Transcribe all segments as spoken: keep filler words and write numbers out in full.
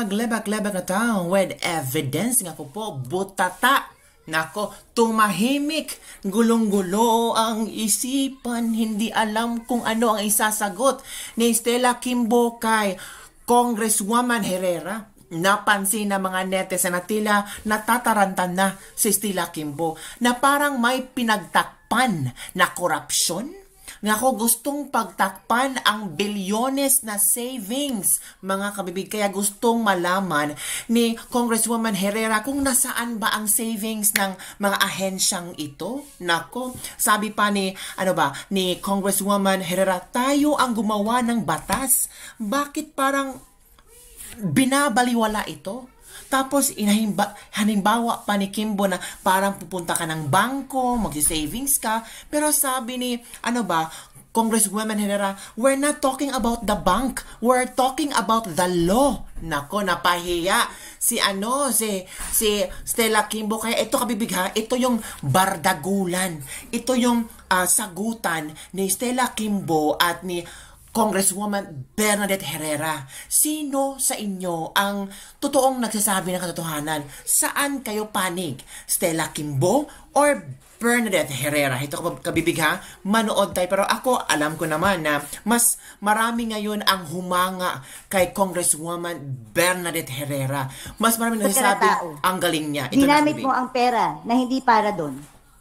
Maglebak-lebak na tao with evidence nga ko po, butata. Nako, tumahimik, gulong-gulo ang isipan, hindi alam kung ano ang isasagot ni Stella Kimbo kay Congresswoman Herrera. Napansin na mga netizen na tila natatarantan na si Stella Kimbo na parang may pinagtakpan na korupsyon. Nako, gustong pagtakpan ang bilyones na savings, mga kabibig. Kaya gustong malaman ni Congresswoman Herrera kung nasaan ba ang savings ng mga ahensyang ito. Nako, sabi pa ni, ano ba, ni Congresswoman Herrera, tayo ang gumawa ng batas. Bakit parang binabaliwala ito? Tapos, inahimba, halimbawa pa ni Kimbo na parang pupunta ka ng bangko, magsi-savings ka. Pero sabi ni, ano ba, Congresswoman Herrera, we're not talking about the bank. We're talking about the law. Nako, napahiya si ano, si, si Stella Kimbo. Kaya ito, kabibigha, ito yung bardagulan. Ito yung uh, sagutan ni Stella Kimbo at ni Congresswoman Bernadette Herrera. Sino sa inyo ang totoong nagsasabi ng katotohanan? Saan kayo panig? Stella Kimbo or Bernadette Herrera? Ito kabibigha, manood tayo. Pero ako, alam ko naman na mas marami ngayon ang humanga kay Congresswoman Bernadette Herrera. Mas marami nagsasabi ang galing niya. Ito ginamit mo ang pera na hindi para doon.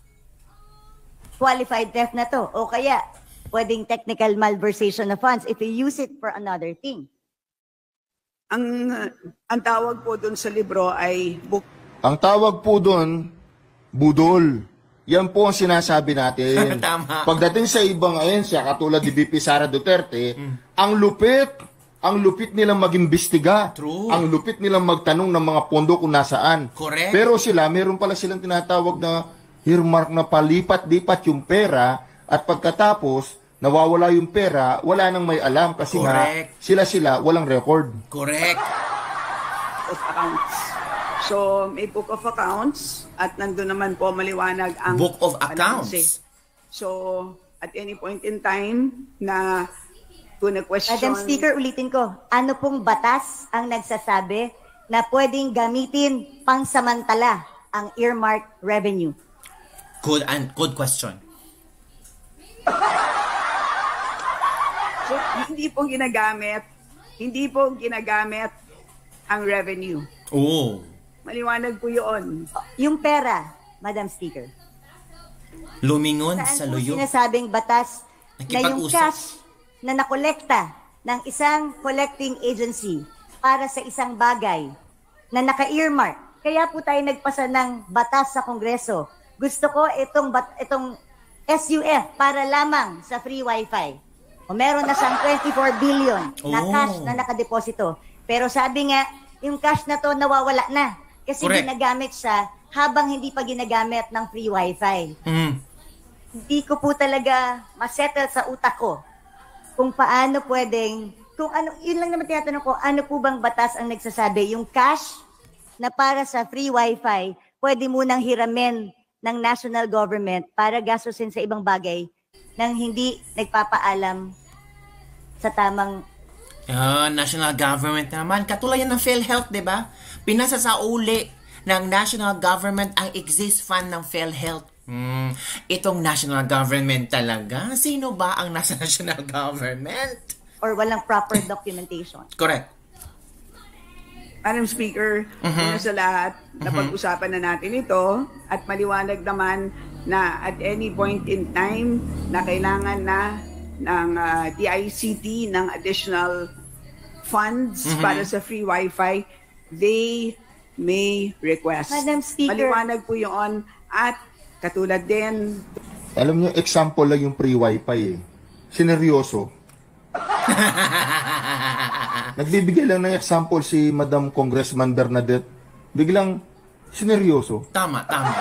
Qualified theft na to. O kaya, pwedeng technical malversation of funds if you use it for another thing. Ang ang tawag po doon sa libro ay book. Ang tawag po doon, budol. Yan po ang sinasabi natin. Tama. Pagdating sa ibang ahensya, katulad ni B P Sara Duterte, mm. ang lupit, ang lupit nilang mag-imbestiga. True. Ang lupit nilang magtanong ng mga pondo kung nasaan. Correct. Pero sila, meron pala silang tinatawag na earmark na palipat-lipat yung pera at pagkatapos, nawawala yung pera, wala nang may alam kasi Correct. nga sila-sila walang record. Correct. Of accounts. So, may book of accounts at nandun naman po maliwanag ang Book of accounts. Balanse. So, at any point in time na kung na-question... Madam Speaker, ulitin ko, ano pong batas ang nagsasabi na pwedeng gamitin pangsamantala ang earmark revenue? Good, and good question. So, hindi po ginagamit, hindi po ginagamit ang revenue. Oo. Maliwanag po yun. Yung pera, Madam Speaker. Lumingon Saan sa po luyo. sinasabing batas na yung Nakipag-usap. cash na nakolekta ng isang collecting agency para sa isang bagay na naka-earmark. Kaya po tayo nagpasa ng batas sa Kongreso. Gusto ko itong, bat, itong S U F para lamang sa free wifi. O meron na siyang twenty-four billion na Oh. cash na nakadeposito. Pero sabi nga, yung cash na to nawawala na. Kasi Correct. ginagamit siya habang hindi pa ginagamit ng free wifi. Mm. Hindi ko po talaga masettle sa utak ko kung paano pwedeng, kung ano, yun lang naman tinatanong ko, ano po bang batas ang nagsasabi? Yung cash na para sa free wifi, pwede munang hiramin ng national government para gastusin sa ibang bagay nang hindi nagpapaalam sa tamang... Ah, national government naman. Katulad yan ng PhilHealth, di ba? Pinasa sa uli ng national government ang exist fund ng PhilHealth. Hmm, itong national government talaga? Sino ba ang nasa national government? Or walang proper documentation. Correct. Madam Speaker, Mhm. una sa lahat, napag-usapan na natin ito at maliwanag naman na at any point in time na kailangan na ng uh, D I C T ng additional funds Mhm. para sa free wifi, they may request. Madam Speaker. Maliwanag po yun at katulad din. Alam niyo, example lang yung free wifi eh. Sineryoso. Nagbibigay lang ng example si Madam Congressman Bernadette. Biglang sineryoso. Tama, tama.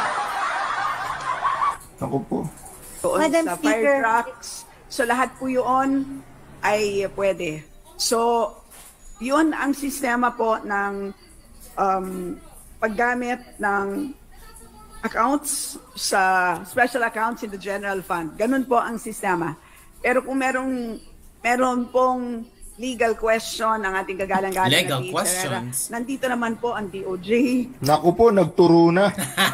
Ako po. Doon Madam sa Speaker. fire trucks. So lahat po yun ay pwede. So yun ang sistema po ng um, paggamit ng accounts sa special accounts in the general fund. Ganun po ang sistema. Pero kung merong meron pong legal question ang ating kagalang-galang Legal na P H questions? Herrera. Nandito naman po ang D O J. Naku po, nagturo na.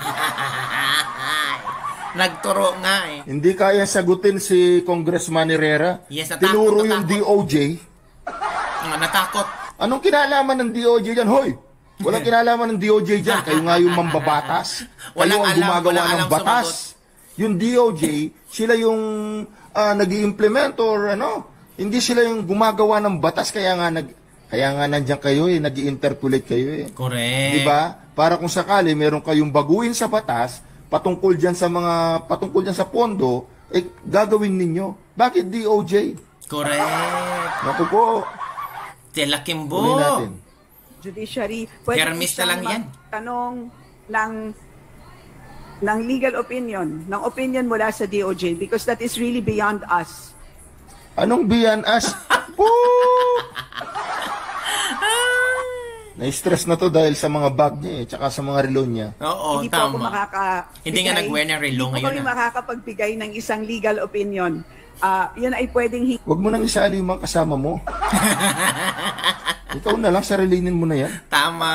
Nagturo nga eh. Hindi kaya sagutin si Congressman Herrera. Yes, natakot, Tinuro yung natakot. D O J. Nga, natakot. Anong kinalaman ng D O J dyan? Hoy! Walang kinalaman ng D O J dyan. Kayo nga yung mambabatas. Walang Kayo ang alam, gumagawa walang ng alam batas. Yung D O J, sila yung uh, nag-i-implement or ano, hindi sila yung gumagawa ng batas. Kaya nga, nag, kaya nga nandiyan kayo eh, nag-i-interpolate kayo eh. Correct. Diba? Para kung sakali meron kayong baguhin sa batas, patungkol dyan sa mga, patungkol dyan sa pondo, eh, gagawin ninyo. Bakit D O J? Correct. Naku po. Tela Kimbo. Ulit natin. Judiciary, pwede Hermes na lang yan. tanong ng ng legal opinion, ng opinion mula sa D O J because that is really beyond us. Anong biyan as? Po! Na-stress na to dahil sa mga bag niya eh, tsaka sa mga relo niya. Oo, Hindi po ako tama. makaka Hindi nga nag-wear ng relo Hindi ngayon, po kami ah. makakapagbigay ng isang legal opinion. Ah, yun ay pwedeng hi- Huwag mo nang isali yung mga kasama mo. Ikaw na lang, sarilinin mo na yan. Tama.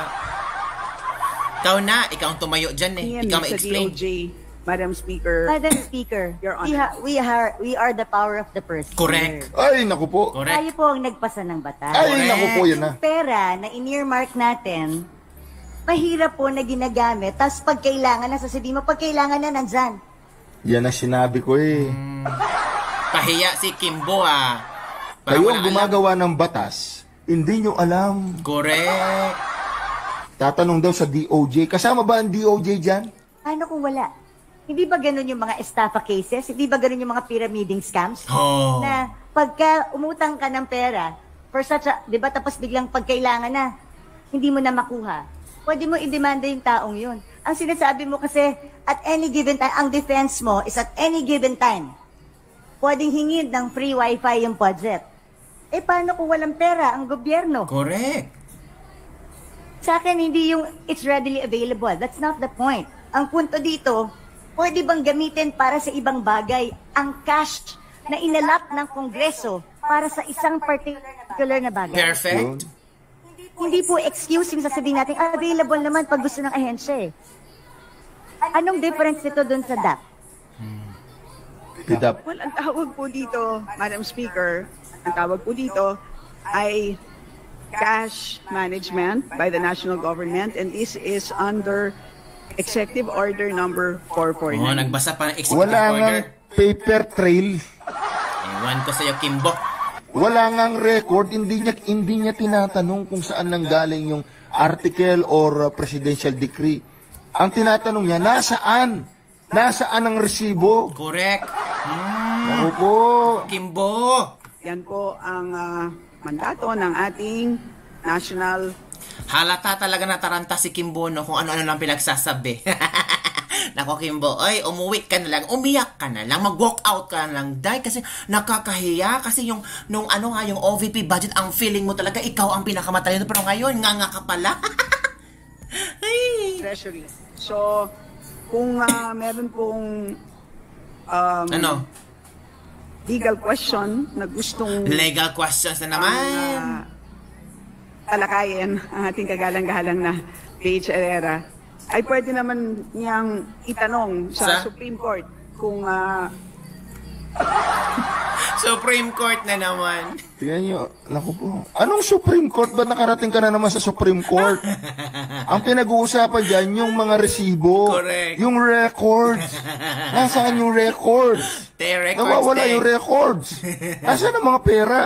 Ikaw na, ikaw ang tumayo dyan eh. hingin Ikaw sa D O ma-explain. J, Madam Speaker. Madam Speaker, Your we, Honor. ha- we, are, we are the power of the purse. Correct. Ay, naku po. Correct. Tayo po ang nagpasa ng batas. Ay, Correct. naku po, yun na. Yung pera na in-earmark natin, mahirap po na ginagamit. Tapos pag kailangan na, sasabihin mo, pag kailangan na, nandyan. Yan ang sinabi ko eh. Pahiya si Kimbo ah. Kayo Parang ang wala alam. gumagawa ng batas, hindi nyo alam. Correct. Tatanong daw sa D O J. Kasama ba ang D O J dyan? Paano kung wala? Hindi ba ganun yung mga estafa cases? Hindi ba ganun yung mga pyramiding scams? Oh. Na pagka umutang ka ng pera, for such a, di ba, tapos biglang pagkailangan na, hindi mo na makuha. Pwede mo i-demanda yung taong yun. Ang sinasabi mo kasi, at any given time, ang defense mo is at any given time, pwedeng hingin ng free wifi yung budget. Eh, paano kung walang pera ang gobyerno? Correct. Sa akin, hindi yung it's readily available. That's not the point. Ang punto dito, pwede bang gamitin para sa ibang bagay ang cash na inalap ng Kongreso para sa isang particular na bagay? Perfect. Hindi po excuse yung sasabihin natin, available naman pag gusto ng ahensya eh. Anong difference nito dun sa D A P? Tidap. Well, ang tawag po dito, Madam Speaker, ang tawag po dito ay cash management by the national government, and this is under Executive Order number four Oh, forty-nine. nagbasa pa ng executive Wala nga order. paper trail. Ewan ko sa'yo, Kimbo. Wala ngang record, hindi niya hindi niya tinatanong kung saan nanggaling yung article or uh, presidential decree. Ang tinatanong niya, nasaan? Nasaan ang resibo? Correct. Hmm. Ako po. Kimbo. Yan po ang ah, mandato ng ating national. Halata talaga nataranta si Kimbo no kung ano-ano lang pinagsasabi. Nako Kimbo, ay umuwi ka na lang, umiyak ka na lang, mag-walk out ka na lang dahil kasi nakakahiya kasi yung nung ano nga yung O V P budget ang feeling mo talaga ikaw ang pinakamatalino pero ngayon nga nga ka pala. Ay. Treasury. So, kung ah, meron pong um, Ano? legal question na gustong Legal questions na naman. uh, talakayin ang ating kagalang-galang na P H Herrera, ay pwede naman niyang itanong sa, Sa? Supreme Court kung ah, Supreme Court na naman. Tingnan nyo, naku po. Anong Supreme Court? Ba't nakarating ka na naman sa Supreme Court? Ang pinag-uusapan dyan, yung mga resibo. Correct. Yung records. Nasaan yung records? Te records. Nawawala te. yung records. Nasaan ang mga pera?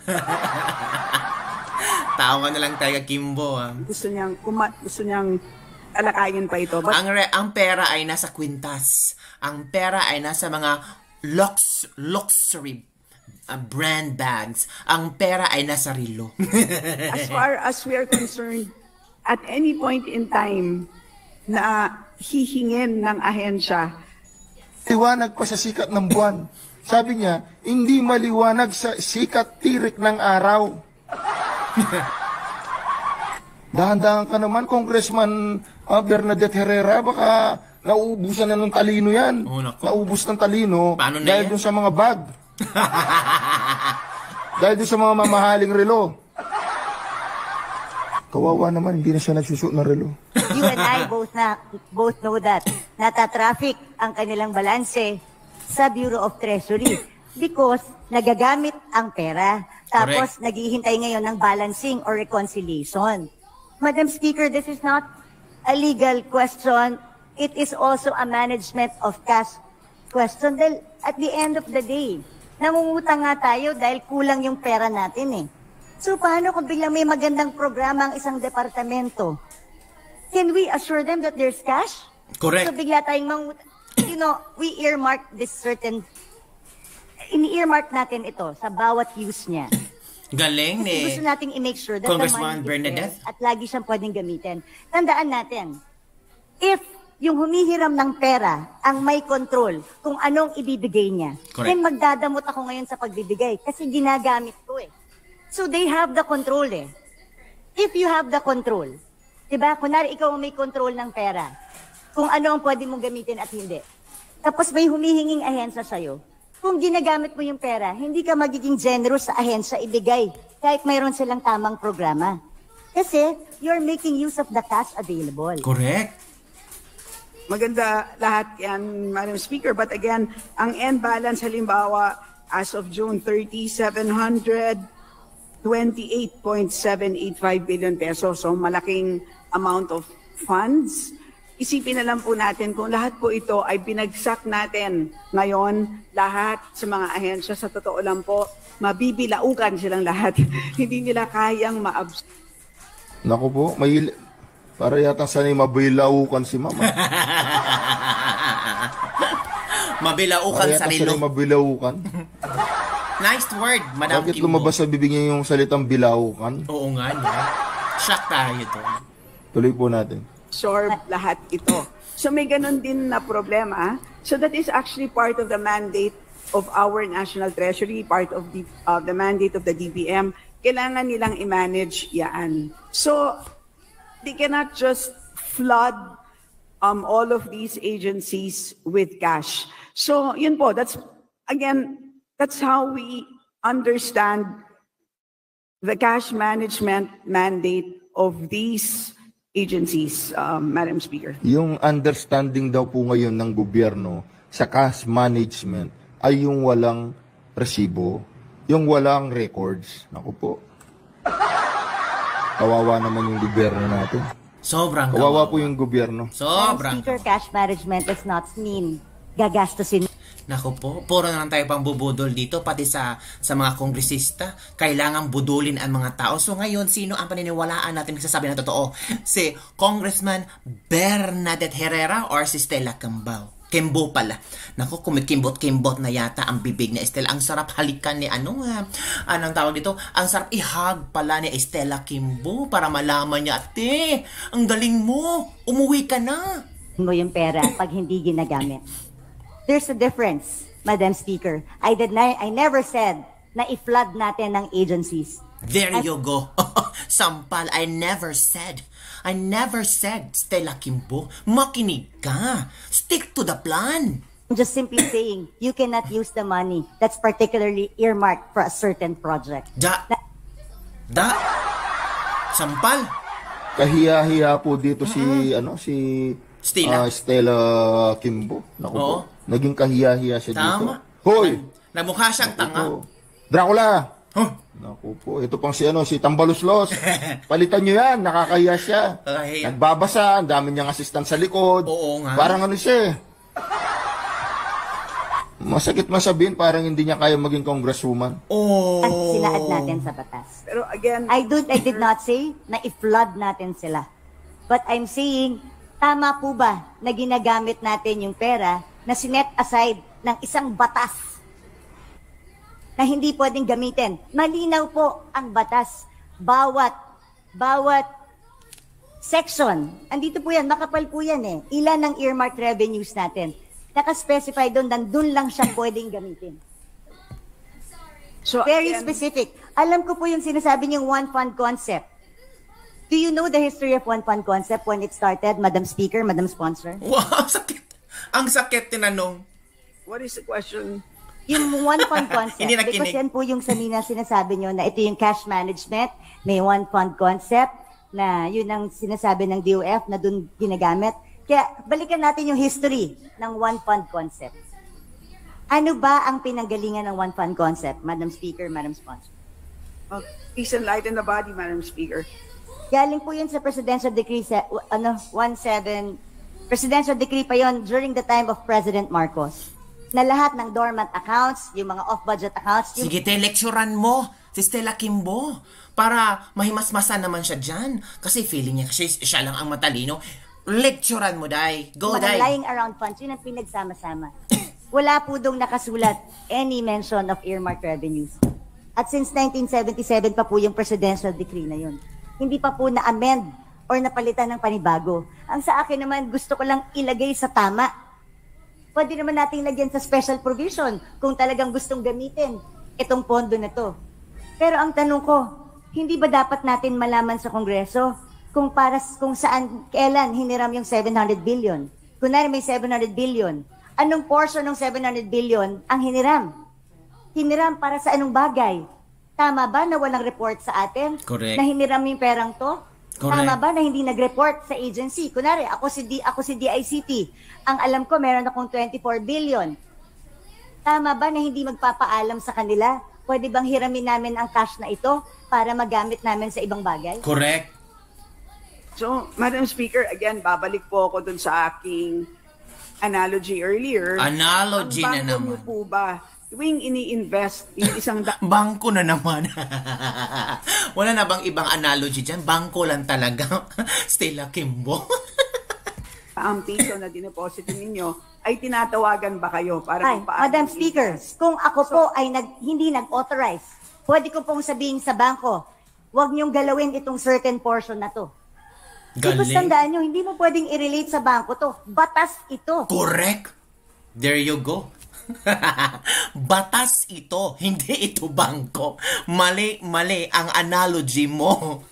Tawa na lang tayo Kimbo ah. gusto niyang kuma- gusto niyang talakayin pa ito. But Ang re- ang pera ay nasa kwintas. Ang pera ay nasa mga lux luxury uh, brand bags. Ang pera ay nasa rilo. as far as we are concerned, at any point in time na hihingin ng ahensya, Liwanag pa sa sikat ng buwan. Sabi niya, hindi maliwanag sa sikat tirik ng araw. Dahan-dahan ka naman, Congressman uh, Bernadette Herrera, baka nauubusan na ng talino yan. Oh, nako. Naubos ng talino Paano na dahil yan? dun sa mga bag. Dahil doon sa mga mamahaling relo. Kawawa naman, hindi na siya nagsusuot ng relo. You and I both na both know that nata-traffic ang kanilang balanse sa Bureau of Treasury because nagagamit ang pera. Tapos naghihintay ngayon ng balancing or reconciliation. Madam Speaker, this is not a legal question. It is also a management of cash question. Dahil at the end of the day, nangungutang nga tayo dahil kulang yung pera natin eh. So paano kung biglang may magandang programa ang isang departamento? Can we assure them that there's cash? Correct. So bigla tayong mang, you know, we earmark this certain, in-earmark natin ito sa bawat use niya. Galing Kasi ni gusto nating i-make sure that Congresswoman the money is Bernadette. there at lagi siyang pwedeng gamitin. Tandaan natin, if yung humihiram ng pera ang may control kung anong ibibigay niya, Correct. then magdadamot ako ngayon sa pagbibigay kasi ginagamit ko eh. So they have the control eh. If you have the control, diba? Kunwari ikaw ang may control ng pera, kung ano ang pwede mong gamitin at hindi. Tapos may humihinging ahensya sa'yo. Kung ginagamit mo yung pera, hindi ka magiging generous sa ahensya ibigay kahit mayroon silang tamang programa. Kasi you're making use of the cash available. Correct. Maganda lahat yan, Madam Speaker. But again, ang end balance halimbawa as of June thirtieth, seven hundred twenty-eight point seven eight five billion pesos. So malaking amount of funds. Isipin na lang po natin kung lahat po ito ay binagsak natin ngayon, lahat sa mga ahensya, sa totoo lang po, mabibilaukan silang lahat. Hindi nila kayang ma-absorb. Naku po, may para yata sanay mabilaukan si Mama. Mabilaukan Para sa yata sanay relo. mabilaukan. Nice word, Madam Bakit Kimbo. lumabas sa bibig niya yung salitang bilaukan? Oo nga, no? Shock tayo to. Tuloy po natin. absorb lahat ito. So may ganun din na problema. So that is actually part of the mandate of our National Treasury, part of the uh, the mandate of the D B M. Kailangan nilang i-manage yan. So they cannot just flood um, all of these agencies with cash. So yun po, that's again, that's how we understand the cash management mandate of these agencies, um, Madam Speaker. Yung understanding daw po ngayon ng gobyerno sa cash management ay yung walang resibo, yung walang records. Naku po. Kawawa naman yung gobyerno natin. Sobrang Kawawa po yung gobyerno. Madam Sobrang. Speaker, cash management does not mean gagastusin Naku po, puro na lang tayo pang bubudol dito, pati sa sa mga kongresista. Kailangan budulin ang mga tao. So ngayon, sino ang paniniwalaan natin magsasabi ng totoo? Si Congressman Bernadette Herrera or si Stella Cambao? Kimbo pala. Naku, kumikimbot-kimbot na yata ang bibig ni Estela. Ang sarap halikan ni ano nga, anong tawag dito? Ang sarap ihag pala ni Estela Kimbo para malaman niya, ate, ang galing mo, umuwi ka na. mo yung pera pag hindi ginagamit. There's a difference, Madam Speaker. I did not, I never said na i-flood natin ng agencies. There you go. Sampal, I never said. I never said, Stella Kimbo, makinig ka. Stick to the plan. I'm just simply saying you cannot use the money that's particularly earmarked for a certain project. Da. Da. Sampal. Kahiya-hiya po dito si ano si Stella. ah, Stella Kimbo. Naku po. Oo. Naging kahiya-hiya siya dito. Tama. Hoy! Nagmukha siyang tanga. Ito. Dracula! Huh? Naku po, ito pang si ano, si Tambaluslos. Palitan nyo yan, nakakahiya siya. Nakakahiya. Nagbabasa, ang dami niyang assistant sa likod. Oo nga. Parang ano siya eh. Masakit masabihin, parang hindi niya kaya maging congresswoman. Oh. At sinaad natin sa batas. Pero again, I do I did not say na i-flood natin sila. But I'm saying, tama po ba na ginagamit natin yung pera na sinet aside ng isang batas na hindi pwedeng gamitin? Malinaw po ang batas. Bawat, bawat section, andito po yan, makapal po yan eh. Ilan ang earmarked revenues natin? Nakaspecify doon, nandun lang siya pwedeng gamitin. so Very again, specific. Alam ko po yung sinasabi niyong one fund concept. Do you know the history of one fund concept when it started, Madam Speaker, Madam Sponsor? Wow, sakit. Ang sakit tinanong. what is the question? Yung one fund concept, Hindi because nakinig. yan po yung sanina sinasabi nyo na ito yung cash management, may one fund concept na yun ang sinasabi ng D O F na dun ginagamit. Kaya balikan natin yung history ng one fund concept. Ano ba ang pinanggalingan ng one fund concept, Madam Speaker, Madam Sponsor? Uh, Please enlighten the body, Madam Speaker. Galing po yun sa Presidential Decree sa, ano, one seven, Presidential Decree pa yon during the time of President Marcos. Na lahat ng dormant accounts, yung mga off-budget accounts, yung Sige, te, lecturean mo si Stella Kimbo para mahimasmasan naman siya dyan. Kasi feeling niya kasi siya lang ang matalino. Lecturean mo, Day. Go, mga Day. lying around funds, yun ang pinagsama-sama. Wala po dong nakasulat any mention of earmark revenues. At since nineteen seventy-seven pa po yung Presidential Decree na yun. Hindi pa po na-amend or napalitan ng panibago. Ang sa akin naman, gusto ko lang ilagay sa tama. Pwede naman nating lagyan sa special provision kung talagang gustong gamitin itong pondo na to. Pero ang tanong ko, hindi ba dapat natin malaman sa Kongreso kung para kung saan, kailan hiniram yung seven hundred billion? Kunwari may seven hundred billion, anong portion ng seven hundred billion ang hiniram? Hiniram para sa anong bagay? Tama ba na walang report sa atin? Correct. Na hiniram yung perang to? Correct. Tama ba na hindi nag-report sa agency? Kunwari, ako si, D, ako si D I C T. Ang alam ko, meron akong twenty-four billion. Tama ba na hindi magpapaalam sa kanila? Pwede bang hiramin namin ang cash na ito para magamit namin sa ibang bagay? Correct. So, Madam Speaker, again, babalik po ako dun sa aking analogy earlier. Analogy Ang na bangko naman. niyo po ba, tuwing ini-invest yung isang da- Bangko na naman. Wala na bang ibang analogy dyan? Bangko lang talaga. Stella Kimbo. ang piso na dineposito ninyo, ay tinatawagan ba kayo para Ay, kung paano Madam Speaker, i-invest? kung ako po ay nag, hindi nag-authorize, pwede ko pong sabihin sa bangko, huwag niyong galawin itong certain portion na to. Tapos Galing. tandaan nyo, hindi mo pwedeng i-relate sa bangko to. Batas ito. Correct. There you go. Batas ito, hindi ito bangko. Mali, mali ang analogy mo.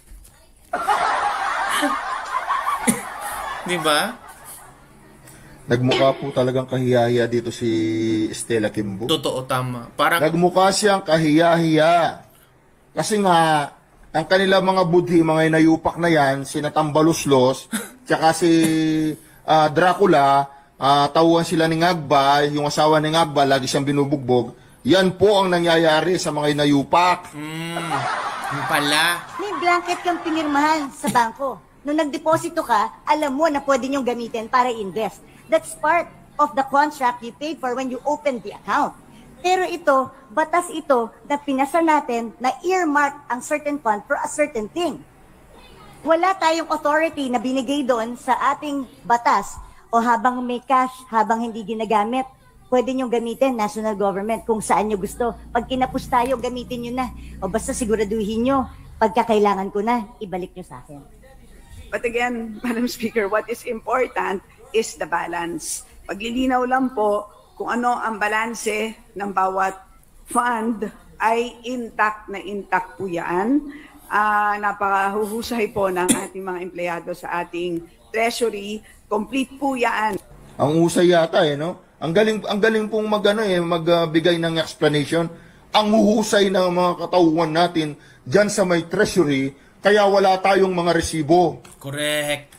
Di ba? Nagmukha po talagang kahiyahiya dito si Stella Kimbo. Totoo, tama. Parang, Nagmukha siyang kahiyahiya. Kasi nga, ang kanila mga budhi, mga inayupak na yan, sina Tambaluslos, tsaka si ah, Dracula, ah, tauhan sila ni Ngagba, yung asawa ni Ngagba, lagi siyang binubugbog. Yan po ang nangyayari sa mga inayupak. mm, yun pala. May blanket kang pinirmahan sa bangko. Nung nagdeposito ka, alam mo na pwede niyong gamitin para invest. That's part of the contract you paid for when you opened the account. Pero ito, batas ito na pinasa natin na earmark ang certain fund for a certain thing. Wala tayong authority na binigay doon sa ating batas o habang may cash, habang hindi ginagamit, pwede nyo gamitin, national government, kung saan nyo gusto. Pag kinapos tayo, gamitin nyo na. O basta siguraduhin nyo, pagkakailangan ko na, ibalik nyo sa akin. But again, Madam Speaker, what is important is the balance. Paglilinaw lang po kung ano ang balanse ng bawat fund ay intact na intact po yan. Uh, napakahuhusay po ng ating mga empleyado sa ating treasury. Complete po yan. Ang usay yata eh, no? Ang galing, ang galing pong magano eh, magbigay ng explanation. Ang huhusay ng mga katauhan natin dyan sa may treasury, kaya wala tayong mga resibo. Correct.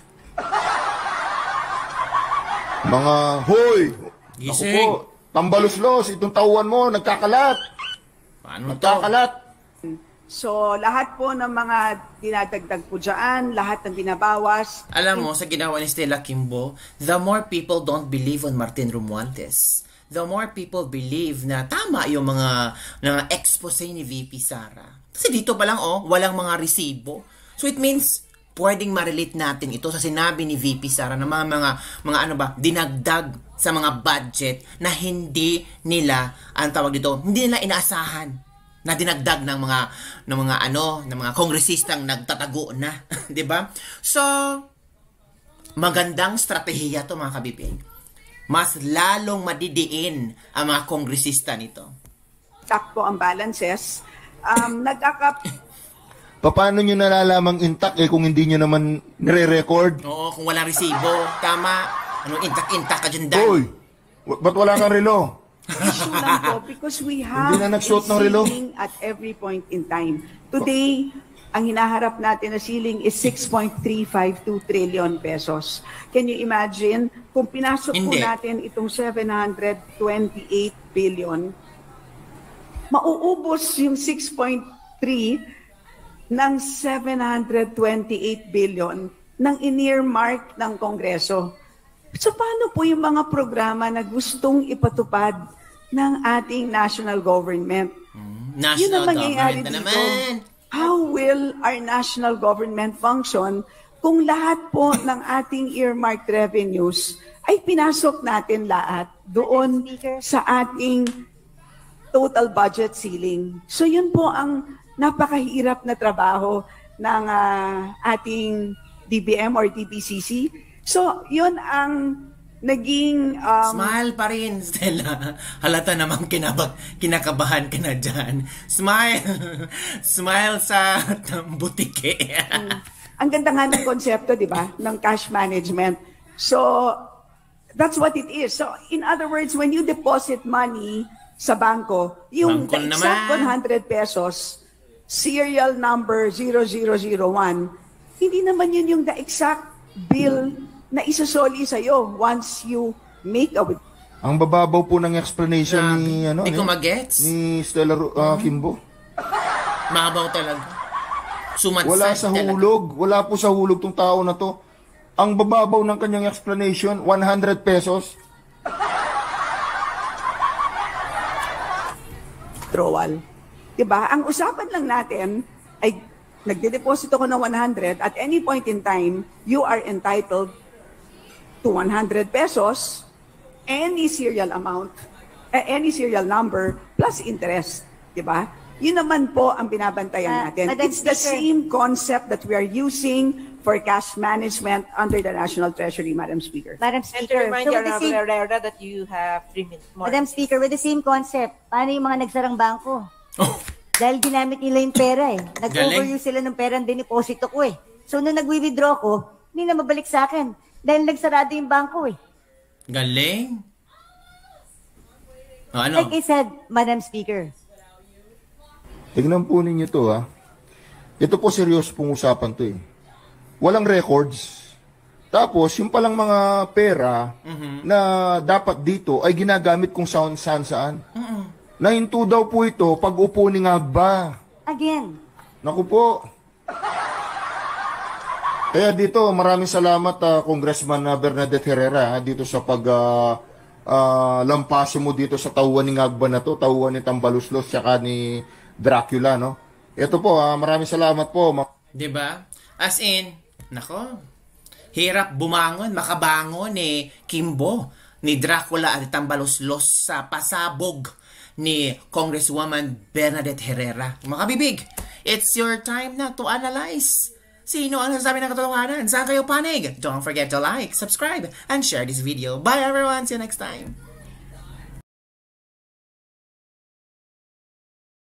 Mga, hoy! Gising. Ako po, Tambaluslos, itong tauhan mo, nagkakalat. Paano to? Nagkakalat. So, lahat po ng mga dinadagdag po dyan, lahat ng binabawas, Alam mo, sa ginawa ni Stella Kimbo, the more people don't believe on Martin Romualdez, the more people believe na tama yung mga, mga expose ni V P Sara. Kasi dito pa lang, oh, walang mga resibo. So it means, pwedeng ma-relate natin ito sa sinabi ni V P Sara na mga, mga, mga ano ba, dinagdag sa mga budget na hindi nila, ang tawag dito, hindi nila inaasahan na dinagdag ng mga ng mga ano ng mga kongresistang nagtatago na, 'di ba? So magandang strategiya to mga kabibig. Mas lalong madidiin ang mga kongresista nito. intact po ang balances. Um, nagkakap... Paano nyo nalalamang intact eh kung hindi nyo naman nire-record? Oo, kung walang resibo, tama. Anong intak-intak ka dyan, Dan? Hoy! wa- Ba't wala kang relo? issue lang po because we have Hindi na nagsuot ng relo. ceiling at every point in time. Today, ang hinaharap natin na ceiling is six point three five two trillion pesos. Can you imagine kung pinasok po Hindi. natin itong seven hundred twenty-eight billion, mauubos yung six point three ng seven hundred twenty-eight billion ng in-earmark ng Kongreso. So paano po yung mga programa na gustong ipatupad ng ating national government? Yun National ang mangyayari government na dito. naman. How will our national government function kung lahat po ng ating earmarked revenues ay pinasok natin lahat doon sa ating total budget ceiling? So yun po ang napakahirap na trabaho ng ah, ating D B M or D P C C. So yun ang naging um, Smile pa rin, Stella. Halata namang kinabag, kinakabahan ka na dyan. Smile. Smile sa butike. ang ganda nga ng konsepto, di ba, ng cash management. So, that's what it is. So, in other words, when you deposit money sa bangko, yung Bangko the exact naman. one hundred pesos, serial number zero zero zero one, hindi naman yun yung the exact bill na isasoli sa'yo once you make a with- Ang bababaw po ng explanation Grabe. ni ano Di ko ni, magets. ni Stella Ru- ah, Kimbo. Mabaw talaga. Sumatsat Wala sa talaga. hulog. Wala po sa hulog tong tao na to. Ang bababaw ng kanyang explanation, one hundred pesos. withdrawal. Diba? Ang usapan lang natin ay nagde-deposit ako ng one hundred, at any point in time, you are entitled to one hundred pesos, any serial amount, eh, any serial number, plus interest. Diba? Yun naman po ang Ah, binabantayan natin. Madam It's the Speaker. same concept that we are using for cash management under the National Treasury, Madam Speaker. Madam And to Speaker, remind so you, with the same, Herrera, that you have three minutes more. Madam Speaker, with the same concept, paano yung mga nagsarang bangko? Oh, Dahil ginamit nila yung pera eh. Galing. Nag-overuse sila ng pera ang diniposito ko eh. So nung nag-withdraw ko, hindi na mabalik sa akin. Dahil nagsarado yung bangko eh. galing. Oh, ano? Like I said, Madam Speaker, Tignan po ninyo to ha. Ito po seryoso pong usapan to eh. Walang records. Tapos, yung palang mga pera na dapat dito ay ginagamit kung saan saan saan. Nahinto daw po ito pag upo ni Ngagba. again, Naku po. Kaya dito, maraming salamat ah, Congressman ah, Bernadette Herrera ah, dito sa pag ah, ah, lampaso mo dito sa tauhan ni Ngagba na to, tauhan ni Tambaluslos tsaka ni Dracula, no? Ito po, ah, maraming salamat po. Ma- 'Di ba? As in, nako. Hirap bumangon, makabangon ni Kimbo, ni Dracula at Tambaluslos sa pasabog ni Congresswoman Bernadette Herrera. Mga kabibig, it's your time na to analyze. Sino ang nasasabi ng katotohanan? Saan kayo panig? Don't forget to like, subscribe, and share this video. Bye everyone! See you next time!